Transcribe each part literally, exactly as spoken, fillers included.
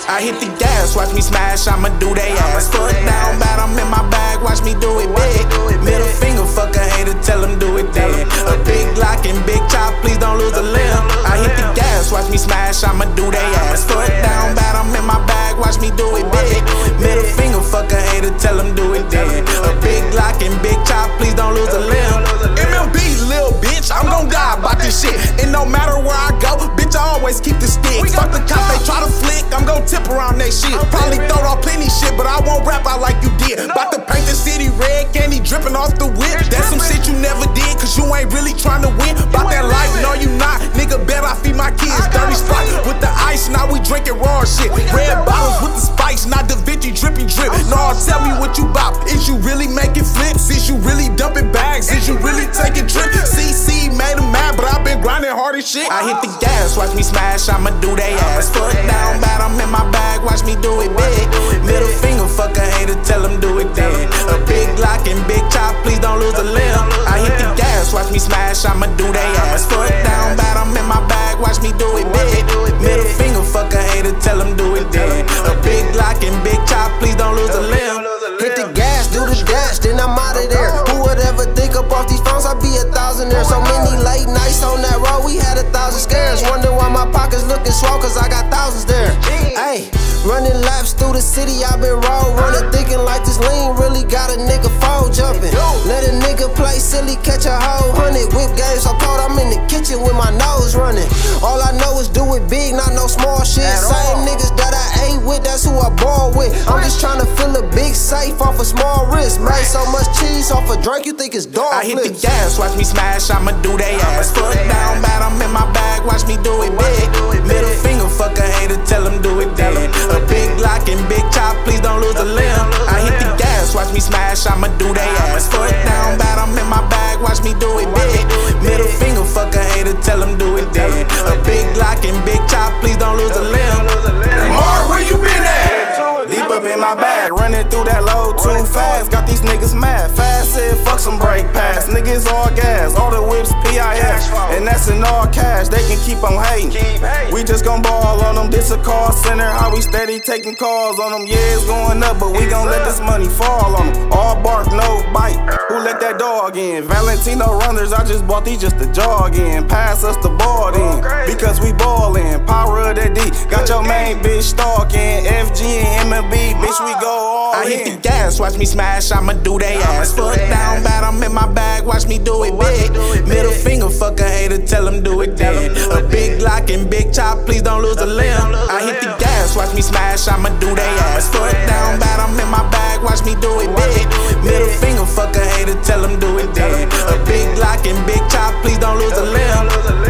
I hit the gas, watch me smash, I'ma do they ass. Foot down bad, I'm in my bag, watch me do it big. Middle finger, fuck a hater, tell him do it then. A big Glock and big chop, please don't lose a limb. I hit the gas, watch me smash, I'ma do they ass. Foot down bad, I'm in my bag, watch me do it big. Middle finger, fuck a hater, tell him do it then. A big Glock and big chop, please don't lose a limb. M M B, lil' bitch, I'm gon' die about this shit. And no matter where I go, bitch, I always keep the sticks. Fuck the cop, they try to flick, I'm gon' tip around that shit. Probably throw off plenty shit, but I won't rap out like you did. Bout to paint the city red, candy dripping off the whip. That's some shit you never did, cause you ain't really trying to win. Bout that life, no you not, nigga, bet I feed my kids. Dirty Sprite with the ice, now we drinking raw shit. Red bottles with the spice, not the Vinci drippy drip. No, tell me what you bout, is you really making flips? Is you really dumping bags? Is you really taking trips? C C made him mad, but I been grinding hard as shit. I hit the gas, watch me smash, I'ma do they ass. Foot down bad, I'm in my bag, watch me do it big. Middle finger, fuck a hater, tell him do it then. A big Glock and big chop, please don't lose a limb. I hit the gas, watch me smash, I'ma do they ass. Foot down bad, I'm in my bag, watch me do it big. Middle finger, fuck a hater, tell him do it then. A big Glock and big chop, please don't lose a limb. Hit the gas, do the dash, then I'm out of there. Who would ever think up off these phones? I'd be a thousand there. So many late nights on that road, we had a thousand scares. Wonder why my pockets looking swole, cause I got thousands there. Ayy, running laps through the city, I've been road running, thinking like this lean really got a nigga phone jumping. Let a nigga play silly, catch a whole hundred. Whip game so cold, I'm in the kitchen with my nose running. All I know is do it big, not no small shit. Same niggas that I ate with, that's who I ball with. I'm just trying to fill a big safe off a small wrist. Made so much cheese off a drink, you think it's dog I hit flips. the gas, watch me smash, I'ma do they ass. Foot down bad, I'm in my bag, watch me do it big. Middle finger, fuck a hater, tell him do it then. A big Glock and big chop, please don't lose a limb. I hit the gas, watch me smash, I'ma do they ass. Foot down bad, I'm in my bag, watch me do it big. Middle finger, fuck a hater, tell him do it then. A big Glock and big chop, please don't lose a limb. Mark, where you been at? Deep up in my bag, running through that load too fast. Got these niggas mad. Fast said fuck some brake pass. Niggas all gas, all the whips P I F. And that's in all cash, they can keep on hating. We just gon' ball on them, this a call center. How we steady taking calls on them. Yeah, it's going up, but we gon' let this money fall on them. All bark, no bite. Who let that dog in? Valentino runners, I just bought these just to jog in. Pass us the ball in, because we ballin'. Power of that D, got your main bitch stalking. F G and M M B, bitch, we go all I in. Hit the gas, watch me smash, I'ma do they ass. Foot down bad, I'm in my bag, watch me do it big. Middle finger, fuck a hater, tell him do it then. A big Glock and big chop, please don't lose a limb. I hit the gas, watch me smash, I'ma do they ass. Foot down bad, I'm in my bag, watch me do it big. Middle finger, fuck a hater, tell him do it then. A big Glock and big chop, please don't lose a limb.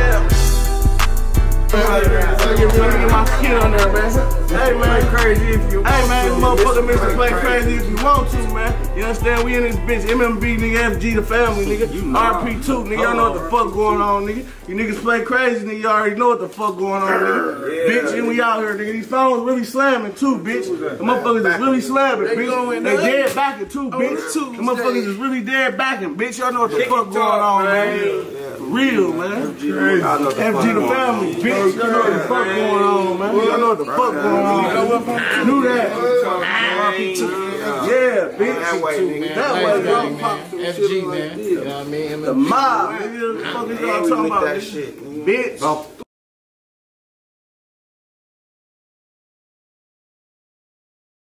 Get my skin on there, man. Hey, man, crazy if you want Hey, man, motherfucker, Mister Play crazy if you want to, man. You understand? We in this bitch, M M B, nigga, F G, the family, nigga. R P two, nigga, y'all know what the fuck going on, nigga. You niggas play crazy, nigga, you already know what the fuck going on, nigga. Yeah, bitch, and we out here, nigga. These phones really slamming, too, bitch. The motherfuckers is really slamming, bitch. They dead backing, too, bitch. The motherfuckers is really dead backing, bitch. Y'all know what the fuck going on, man. Real, man. F G the family, bitch. Y'all know what the fuck going on, man. Y'all know what the fuck going on. Knew that. Yeah, bitch. That way, that way, y'all pop some shit like this. You know what I mean? The mob, nigga. What the fuck is y'all talking about? Bitch.